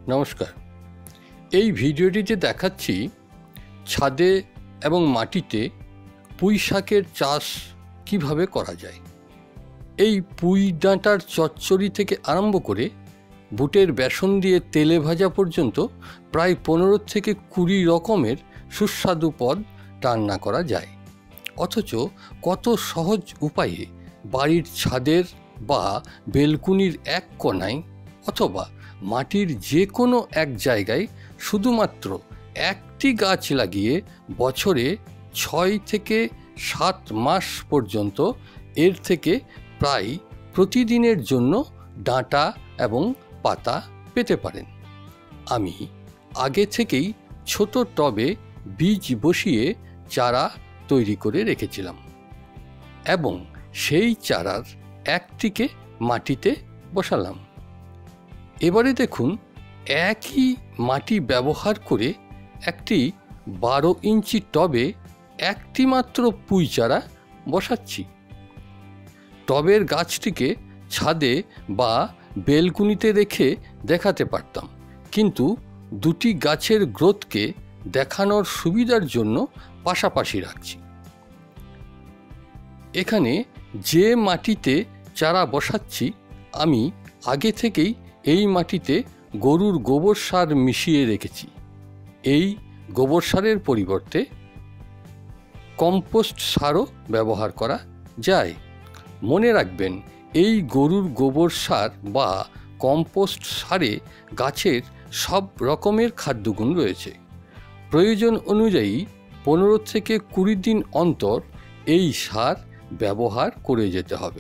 নমস্কার। এই ভিডিওটিতে দেখাচ্ছি ছাদে এবং মাটিতে পুঁই শাকের চাষ কিভাবে করা যায়। এই পুঁই ডাঁটার চচ্চড়ি থেকে আরম্ভ করে বুটের বেসন দিয়ে তেলে ভাজা পর্যন্ত প্রায় 15 থেকে 20 রকমের সুস্বাদু পদ রান্না করা যায়। অথচ কত সহজ উপায়ে বাড়ির ছাদের বা বেলকুনির এক কোণায় অথবা মাটির যে কোনো এক জায়গায় শুধুমাত্র একটি গাছ লাগিয়ে বছরে 6 থেকে 7 মাস পর্যন্ত এর থেকে প্রায় প্রতিদিনের জন্য ডাঁটা এবং পাতা পেতে পারেন। আমি আগে থেকেই ছোট টবে বীজ বসিয়ে চারা তৈরি করে রেখেছিলাম এবং সেই চারার একটিকে মাটিতে বসালাম। এবারে দেখুন, একই মাটি ব্যবহার করে একটি 12 ইঞ্চি টবে একটি মাত্র পুঁই চারা বসাচ্ছি। টবের গাছটিকে ছাদে বা বেলকুনিতে রেখে দেখাতে পারতাম, কিন্তু দুটি গাছের গ্রোথকে দেখানোর সুবিধার জন্য পাশাপাশি রাখছি। এখানে যে মাটিতে চারা বসাচ্ছি, আমি আগে থেকেই এই মাটিতে গরুর গোবর সার মিশিয়ে রেখেছি। এই গোবর সারের পরিবর্তে কম্পোস্ট সারও ব্যবহার করা যায়। মনে রাখবেন, এই গরুর গোবর সার বা কম্পোস্ট সারে গাছের সব রকমের খাদ্যগুণ রয়েছে। প্রয়োজন অনুযায়ী 15 থেকে 20 দিন অন্তর এই সার ব্যবহার করে যেতে হবে।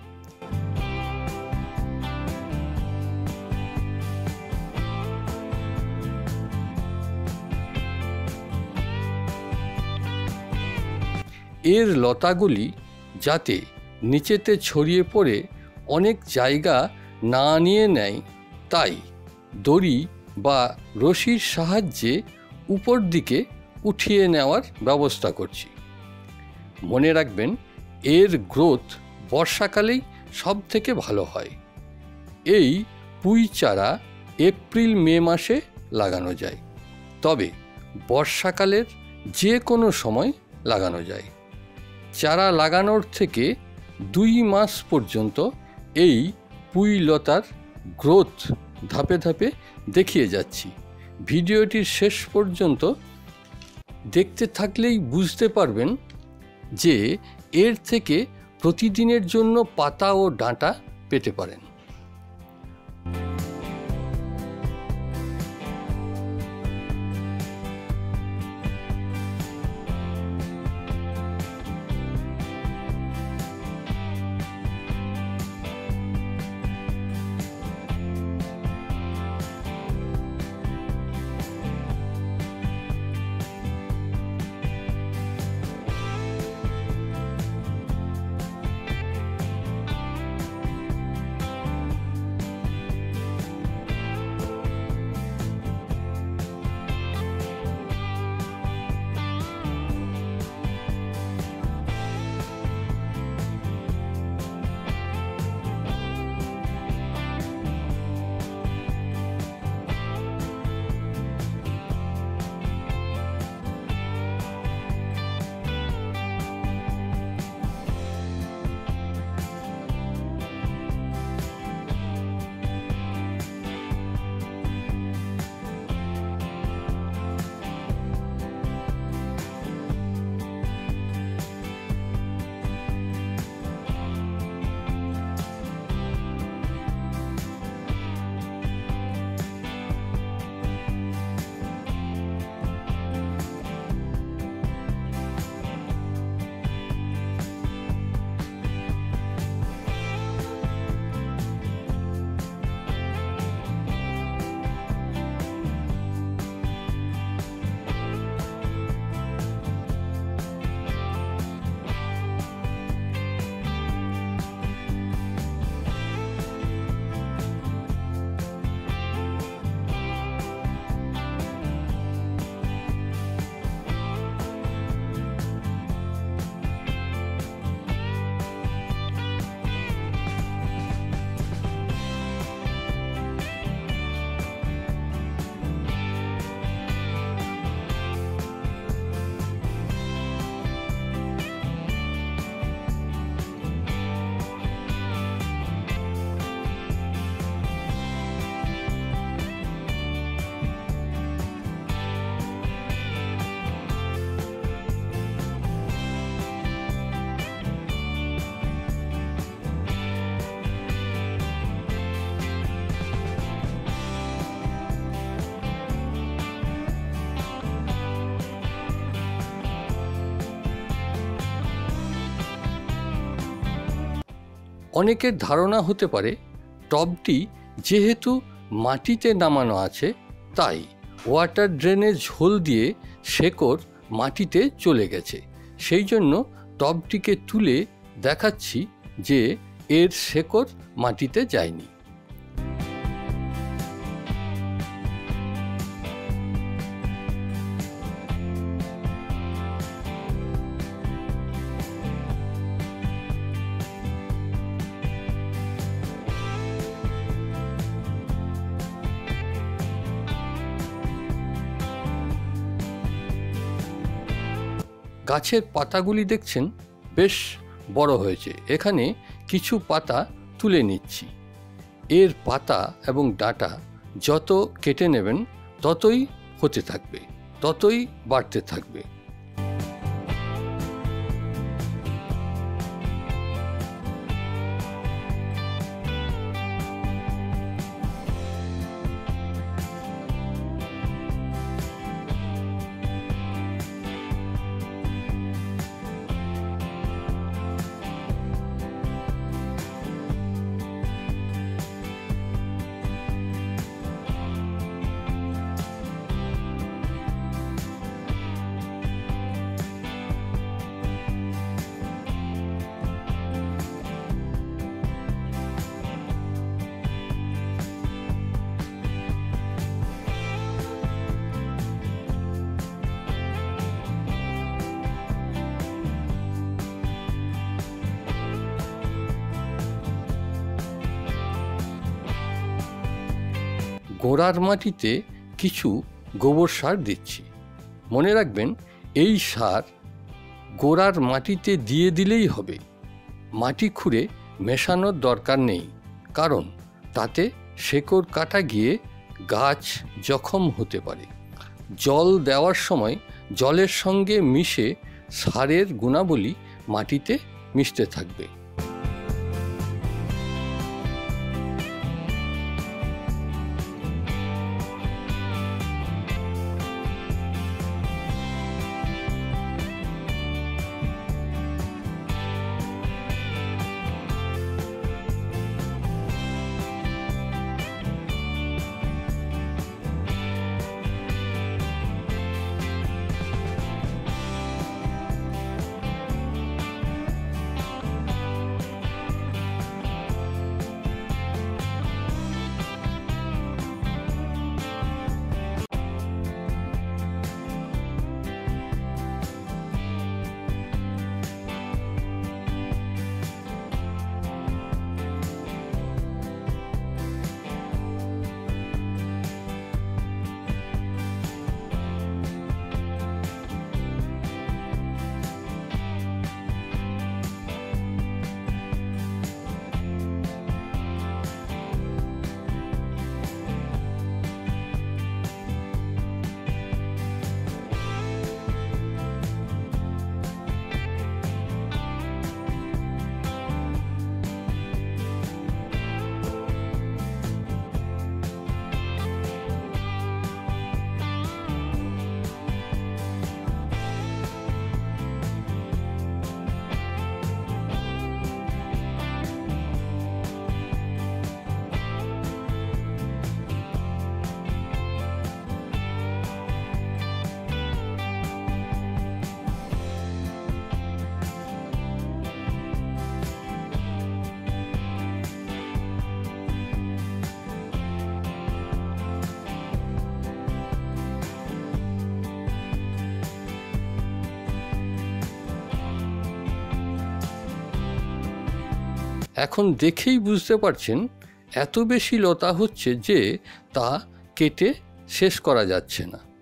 এর লতাগুলি যাতে নিচেতে ছড়িয়ে পড়ে অনেক জায়গা না নিয়ে নেয়, তাই দড়ি বা রশির সাহায্যে উপর দিকে উঠিয়ে নেওয়ার ব্যবস্থা করছি। মনে রাখবেন, এর গ্রোথ বর্ষাকালেই সব থেকে ভালো হয়। এই পুঁই চারা এপ্রিল-মে মাসে লাগানো যায়, তবে বর্ষাকালের যে কোনো সময় লাগানো যায়। চারা লাগানোর থেকে 2 মাস পর্যন্ত এই পুঁই লতার গ্রোথ ধাপে ধাপে দেখিয়ে যাচ্ছি। ভিডিওটির শেষ পর্যন্ত দেখতে থাকলেই বুঝতে পারবেন যে এর থেকে প্রতিদিনের জন্য পাতা ও ডাঁটা পেতে পারেন। অনেকের ধারণা হতে পারে টবটি যেহেতু মাটিতে নামানো আছে তাই ওয়াটার ড্রেনের ঝোল দিয়ে শেকড় মাটিতে চলে গেছে, সেই জন্য টবটিকে তুলে দেখাচ্ছি যে এর শেকড় মাটিতে যায়নি। গাছের পাতাগুলি দেখছেন বেশ বড় হয়েছে। এখানে কিছু পাতা তুলে নিচ্ছি। এর পাতা এবং ডাঁটা যত কেটে নেবেন ততই হতে থাকবে, ততই বাড়তে থাকবে। গোড়ার মাটিতে কিছু গোবর সার দিচ্ছি। মনে রাখবেন এই সার গোড়ার মাটিতে দিয়ে দিলেই হবে, মাটি খুঁড়ে মেশানোর দরকার নেই, কারণ তাতে শেকড় কাটা গিয়ে গাছ জখম হতে পারে। জল দেওয়ার সময় জলের সঙ্গে মিশে সারের গুণাবলী মাটিতে মিশতে থাকবে। এখন দেখেই বুঝতে পারছেন এত বেশি লতা হচ্ছে যে তা কেটে শেষ করা যাচ্ছে না।